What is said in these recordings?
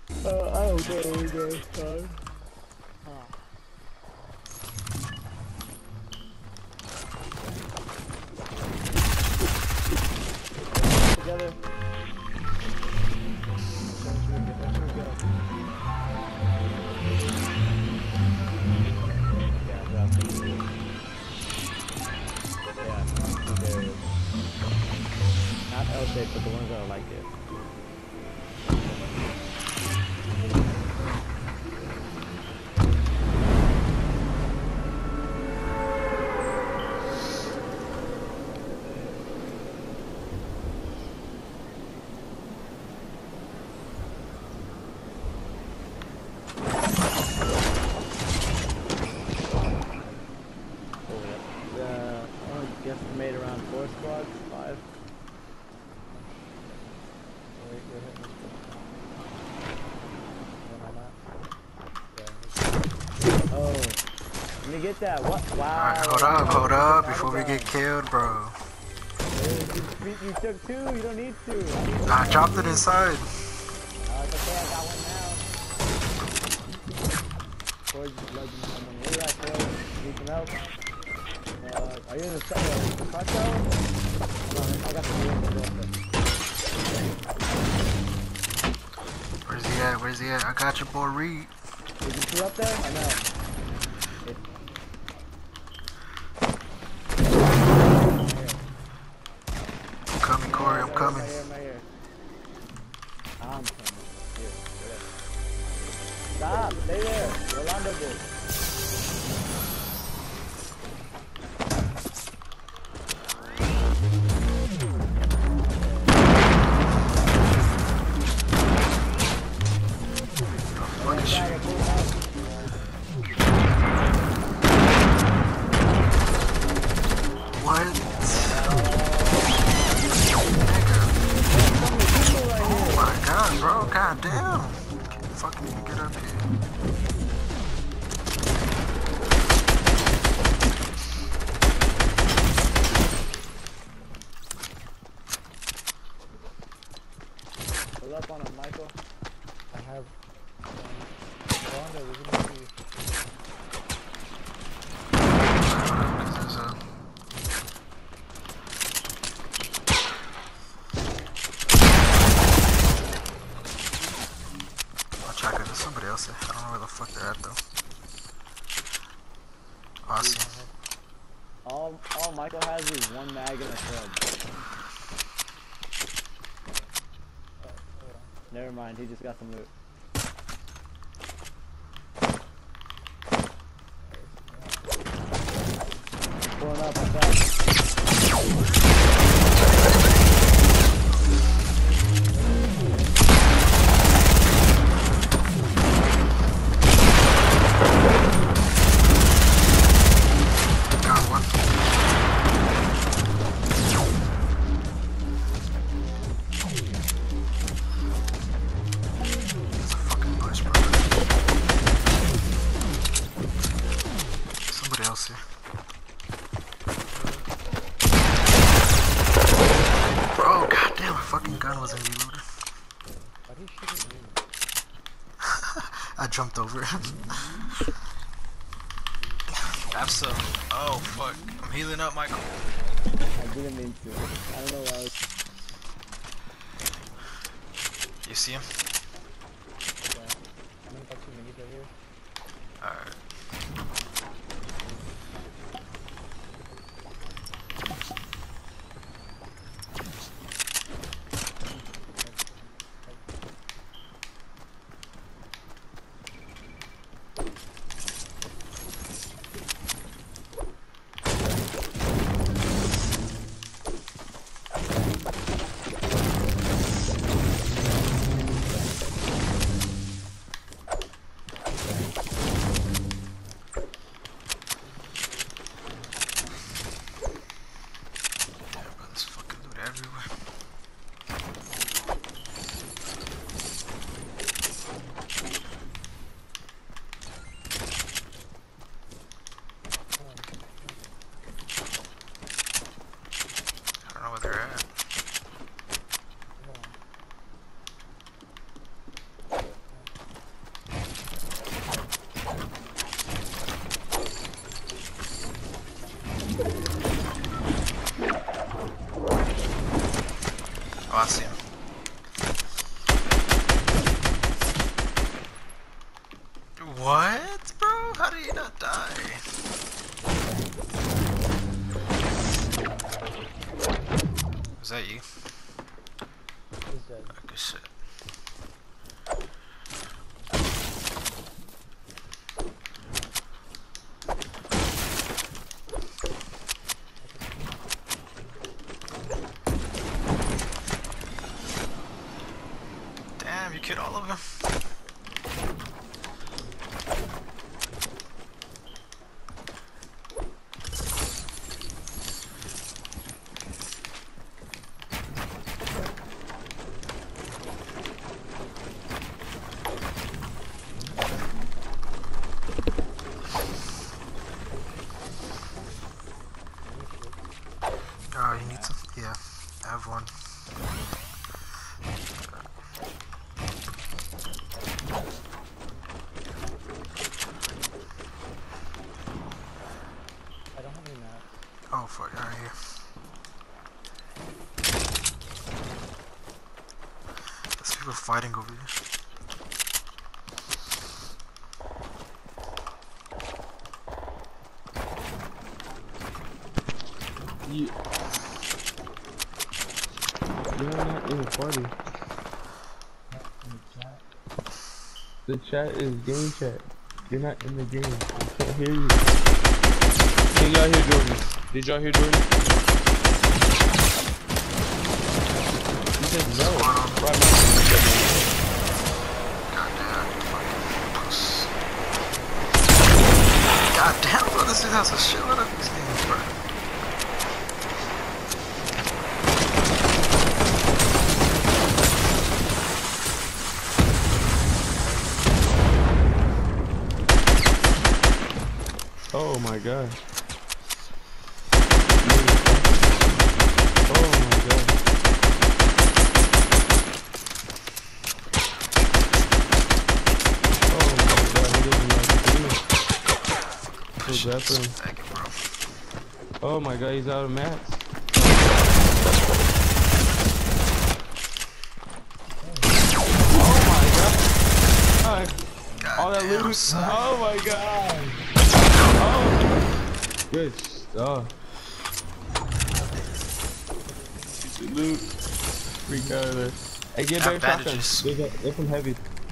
I don't know either, son. Together. Not L-shaped, but the ones that are like it. Guesstimate around 4 squads, 5. Oh, let me get that. What? Wow. Alright, hold up, before we get killed, bro. You took 2, you don't need to. I dropped it inside. It's okay, I got one now. Forge is legend. Where you at, Forge? Need some help? Are you in the car tower? I got some room. Where's he at? Where's he at? I got your boy Reed. Is he still up there? I know. I'm coming, Corey. I'm coming. Right here. I'm coming. Here. Stop. Stay there. Rolando did. God damn! Can't fucking even get up here. Pull up on him, Michael. I have. Wanda, we're gonna see. Somebody else. I don't know where the fuck they're at though. Awesome. All Michael has is 1 mag and a club. Never mind, he just got some loot. Pulling up on that. Bro, goddamn, my fucking gun wasn't reloaded. Why did you shoot me? I jumped over him. That's a. Oh fuck! I'm healing up, Michael. I didn't mean to. I don't know why I was. You see him? Yeah. I'm gonna talk to minis right here. Alright. I see him. What, bro? How did you not die? Was that you? He's dead. Okay, shit. Damn, you killed all of them. Oh, you need some? Yeah, I have one. I don't have any mats. Oh fuck, right here. There's people fighting over here. You're not in the party. The chat is game chat. You're not in the game. I can't hear you. Can y'all hear Jordan? Did y'all hear Jordan? He said no. Right now. God damn, bro, this dude has a shitload of these games, bro. Oh my god. Oh my god. Oh my god, he doesn't know what to do. Feel bad for him. Oh my god, he's out of mats. Oh my god. All that loot. Oh my god. Oh. Good stuff. Loot. Freak out of there. Hey, get better shotguns. There's some heavy.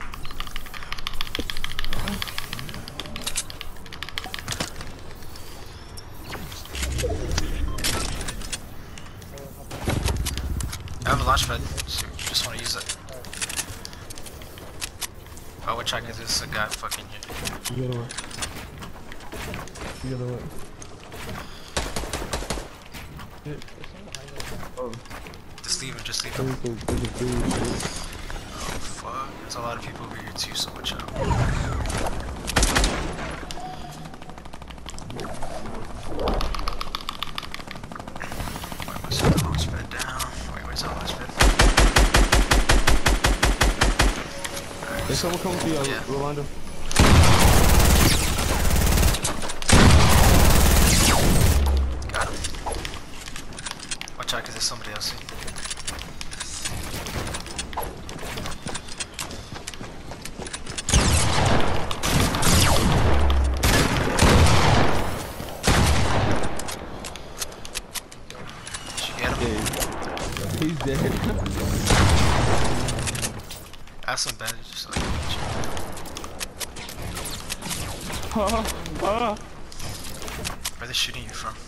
I have a launch pad, so you just want to use it. Oh, which I can this a guy fucking here. The other way. The other way. Oh. Just leave him, just leave him. Oh fuck, there's a lot of people over here too, so watch out. Why must I launch pad down? Wait, where's our launch pad? There's someone coming to you, Yeah. Rolando. Got him. Watch out, cause there's somebody else here. Did you get him? Yeah, he's dead. I have some bandages so I can get you. Where are they shooting you from?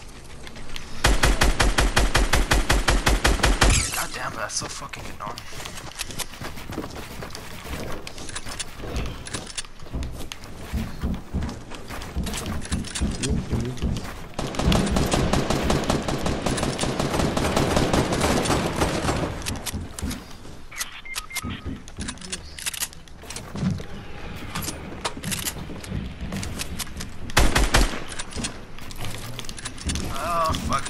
God damn, but that's so fucking annoying. Oh, fuck.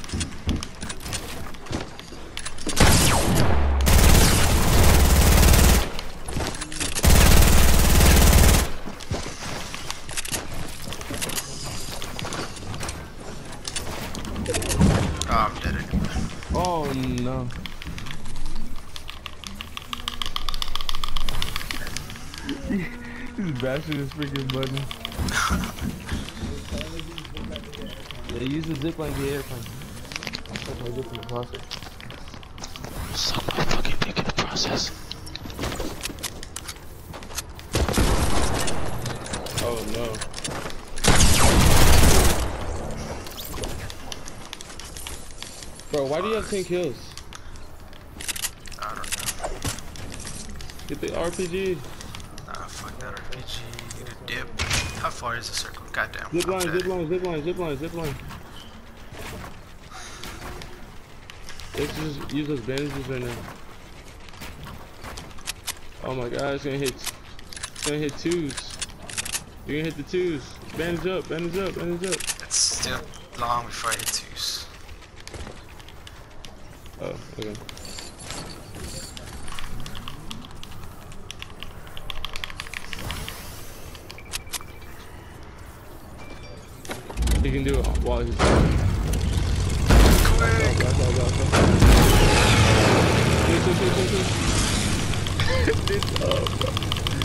Oh, I'm dead anyway. Oh no. He's bashing his freaking button. Yeah, use the zip line to the airplane. Suck my dick in the process. Suck my fucking dick in the process. Oh no. Bro, why do you have 10 kills? I don't know. Get the RPG. Nah, fuck that RPG. Need a dip. How far is the circle? Goddamn. Zip I'm line, dead. zip line, zip line, zip line, zip line. Let's just use those bandages right now. Oh my god, it's gonna hit twos. You're gonna hit the twos. Bandage up, bandage up, bandage up. It's still long before I hit twos. Oh, okay. He can do it while he's down. It's up, bro.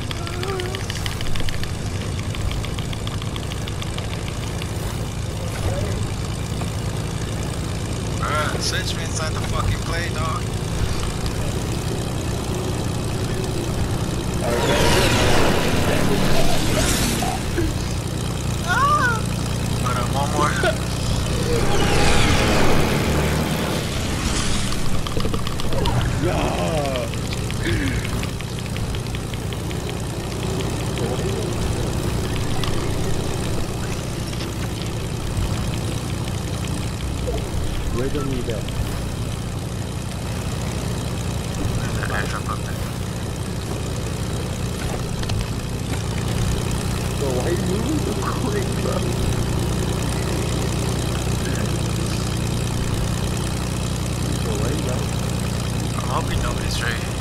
Bruh, search me inside the fucking play, dog. But one more. Where do we go? There's an airdrop up there. Bro, why are you moving so quick, bro? Bro, where you go? I'm hoping nobody's right here.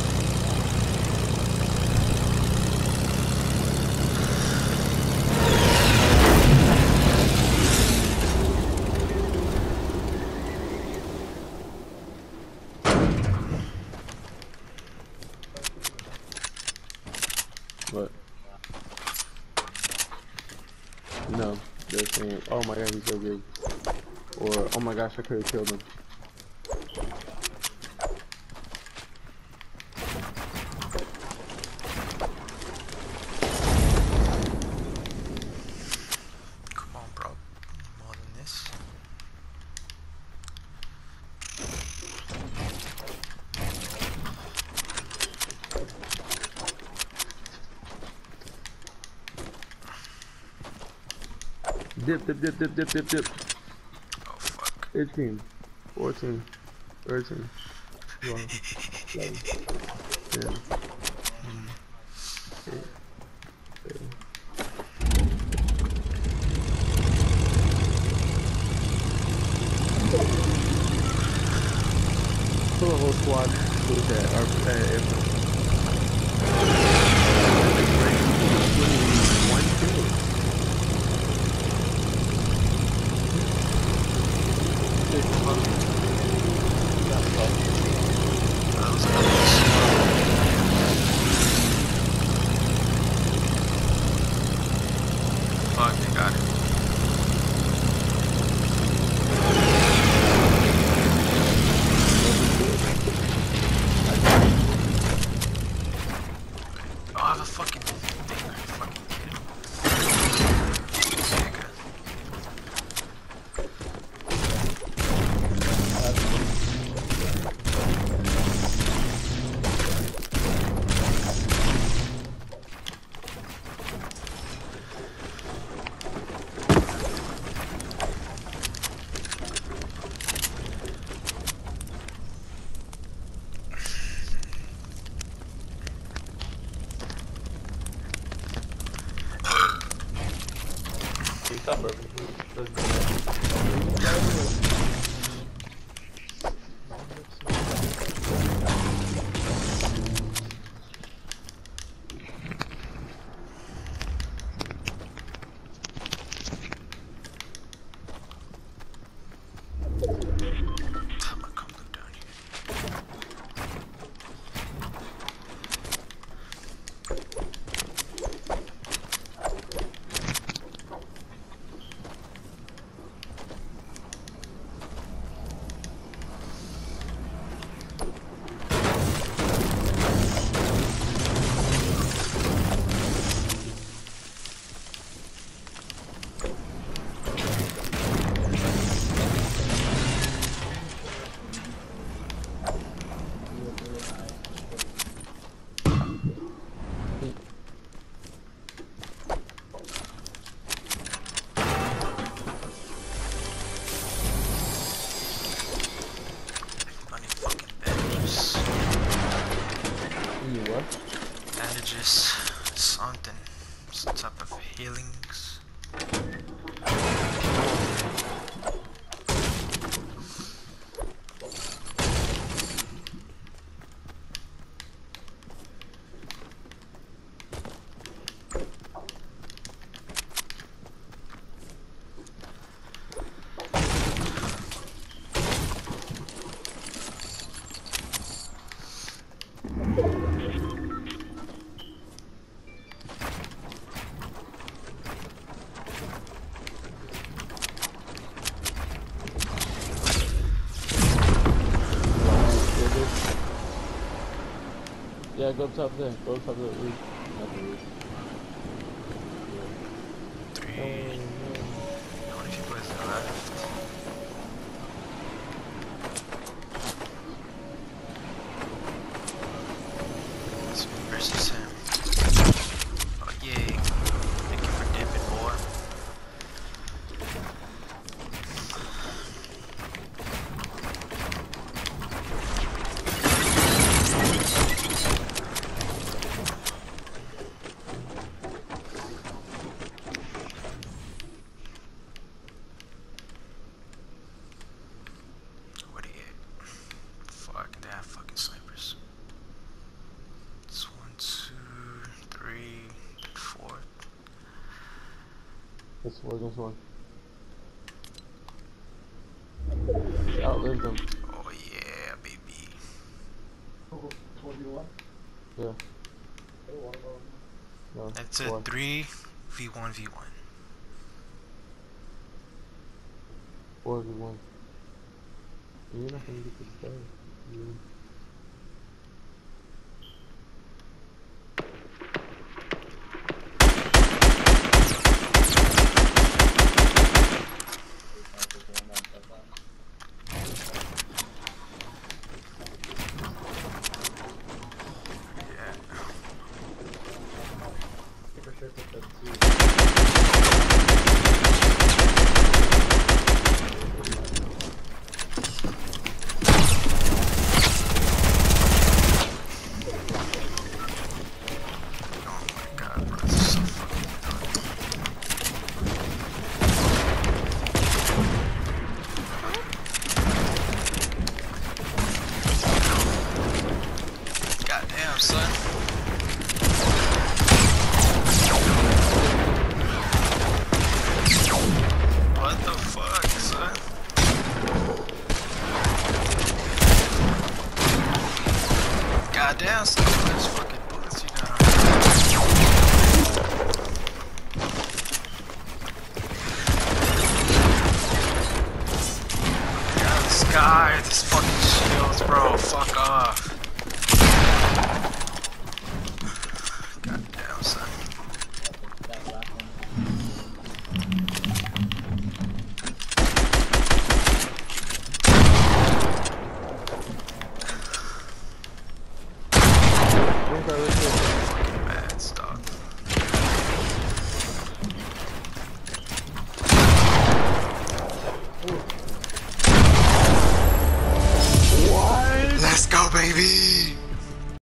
What? No, they're saying, oh my god, he's so big. Or, oh my gosh, I could have killed him. Come on, bro. More than this. Dip, dip, dip, dip, dip, dip, dip. Oh, fuck. 18, 14, 13, 12, 11, 10, 8, 7. Pull a whole squad with that airplane. One kill. Fuck, they got it. Oh, I have a fucking thing. I fucking did. Okay, good. Stop, bro. Let's go. I'm gonna come look down here. just something, some type of healings. Yeah, go up top there. Go up top of the roof. Not the roof. Three. Oh, How many people is there left? It's me versus him. Oh yay. Thank you for dipping, boy. What are you at? Fuck, they have fucking snipers. It's 1, 2, 3, 4. this one. Outlived them. Oh yeah, baby. Yeah. No, That's a four. 3v1v1. 4v1. You're not gonna get this guy. Yeah. Goddamn, son. What the fuck, son? Goddamn, son. How much fucking bullets you got on? God, this guy, this fucking shields, bro. Fuck off. Goddamn, son. Bad stuff. What? Let's go, baby.